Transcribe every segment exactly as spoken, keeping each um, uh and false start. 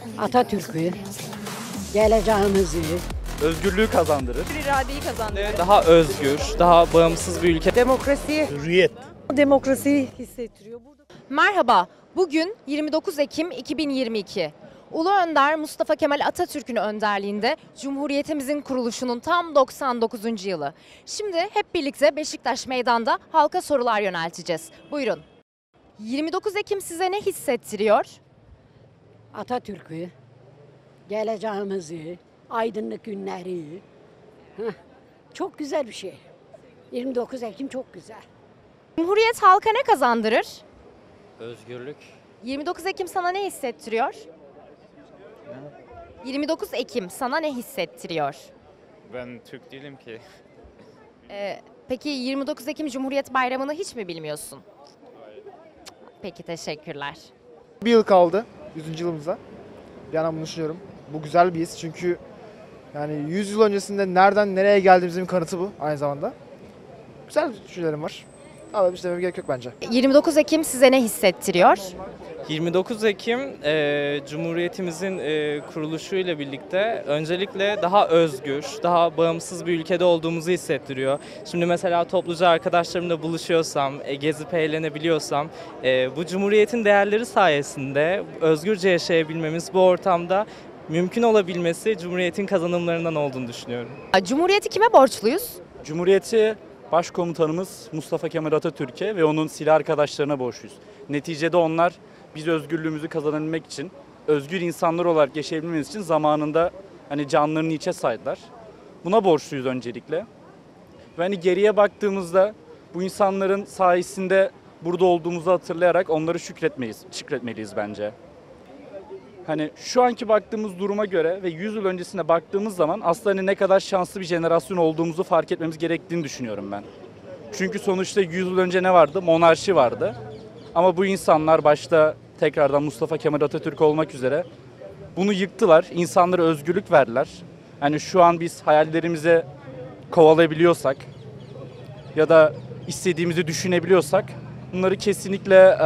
Atatürk'ü, geleceğimizi, Özgürlüğü kazandırır. İradeyi kazandırır. Daha özgür, daha bağımsız bir ülke. demokrasi, Hürriyet. demokrasiyi hissettiriyor. Burada Merhaba, bugün yirmi dokuz Ekim iki bin yirmi iki. Ulu Önder Mustafa Kemal Atatürk'ün önderliğinde Cumhuriyetimizin kuruluşunun tam doksan dokuzuncu yılı. Şimdi hep birlikte Beşiktaş Meydan'da halka sorular yönelteceğiz. Buyurun. yirmi dokuz Ekim size ne hissettiriyor? Atatürk'ü, geleceğimizi, aydınlık günleri. Heh, çok güzel bir şey. yirmi dokuz Ekim çok güzel. Cumhuriyet halka ne kazandırır? Özgürlük. yirmi dokuz Ekim sana ne hissettiriyor? yirmi dokuz Ekim sana ne hissettiriyor? Ben Türk değilim ki. Ee, peki yirmi dokuz Ekim Cumhuriyet Bayramı'nı hiç mi bilmiyorsun? Peki, teşekkürler. Bir yıl kaldı yüzüncü yılımıza. Bir yandan bunu düşünüyorum. Bu güzel bir his çünkü yani yüz yıl öncesinde nereden nereye geldiğimizin kanıtı bu aynı zamanda. Güzel düşüncelerim var. Ama bir şey dememe gerek yok bence. yirmi dokuz Ekim size ne hissettiriyor? yirmi dokuz Ekim e, Cumhuriyetimizin e, kuruluşuyla birlikte öncelikle daha özgür, daha bağımsız bir ülkede olduğumuzu hissettiriyor. Şimdi mesela topluca arkadaşlarımla buluşuyorsam, e, gezip eğlenebiliyorsam, e, bu Cumhuriyetin değerleri sayesinde özgürce yaşayabilmemiz, bu ortamda mümkün olabilmesi Cumhuriyetin kazanımlarından olduğunu düşünüyorum. Cumhuriyeti kime borçluyuz? Cumhuriyeti Başkomutanımız Mustafa Kemal Atatürk'e ve onun silah arkadaşlarına borçluyuz. Neticede onlar biz özgürlüğümüzü kazanabilmek için, özgür insanlar olarak yaşayabilmemiz için zamanında hani canlarını hiçe saydılar. Buna borçluyuz öncelikle. Ve hani geriye baktığımızda bu insanların sayesinde burada olduğumuzu hatırlayarak onları şükretmeyiz, şükretmeliyiz bence. Hani şu anki baktığımız duruma göre ve yüz yıl öncesine baktığımız zaman aslında hani ne kadar şanslı bir jenerasyon olduğumuzu fark etmemiz gerektiğini düşünüyorum ben. Çünkü sonuçta yüz yıl önce ne vardı? Monarşi vardı. Ama bu insanlar başta tekrardan Mustafa Kemal Atatürk olmak üzere bunu yıktılar. İnsanlara özgürlük verdiler. Yani şu an biz hayallerimize kovalayabiliyorsak ya da istediğimizi düşünebiliyorsak bunları kesinlikle e,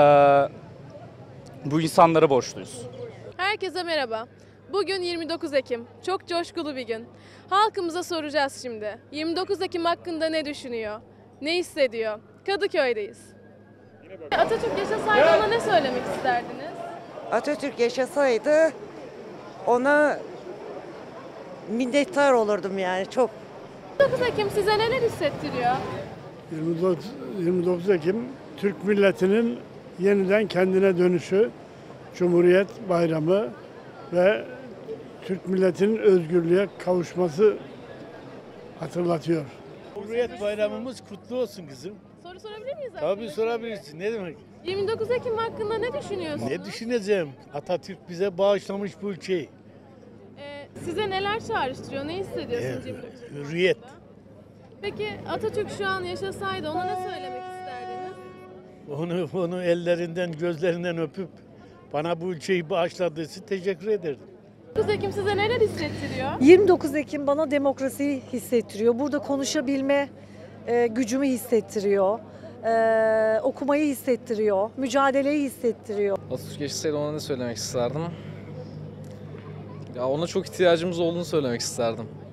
bu insanlara borçluyuz. Herkese merhaba. Bugün yirmi dokuz Ekim. Çok coşkulu bir gün. Halkımıza soracağız şimdi. yirmi dokuz Ekim hakkında ne düşünüyor? Ne hissediyor? Kadıköy'deyiz. Atatürk yaşasaydı ona ne söylemek isterdiniz? Atatürk yaşasaydı ona minnettar olurdum yani çok. yirmi dokuz Ekim size neler hissettiriyor? yirmi dokuz, yirmi dokuz Ekim Türk milletinin yeniden kendine dönüşü, Cumhuriyet Bayramı ve Türk milletinin özgürlüğe kavuşması hatırlatıyor. Cumhuriyet Bayramımız kutlu olsun kızım. Soru sorabilir miyiz? Tabii arkadaşlar? sorabilirsin. Ne demek? yirmi dokuz Ekim hakkında ne düşünüyorsunuz? Ne düşüneceğim? Atatürk bize bağışlamış bu ülkeyi. Ee, size neler çağrıştırıyor? Ne hissediyorsunuz Ee, yirmi dokuz Ekim hürriyet. hakkında? Peki Atatürk şu an yaşasaydı ona ne söylemek isterdiniz? Onu, onu ellerinden, gözlerinden öpüp bana bu ülkeyi bağışladığı için teşekkür ederim. yirmi dokuz Ekim size neler hissettiriyor? yirmi dokuz Ekim bana demokrasiyi hissettiriyor. Burada konuşabilme e, gücümü hissettiriyor. E, okumayı hissettiriyor. Mücadeleyi hissettiriyor. Atatürk yaşasaydı ona ne söylemek isterdim? Ya ona çok ihtiyacımız olduğunu söylemek isterdim.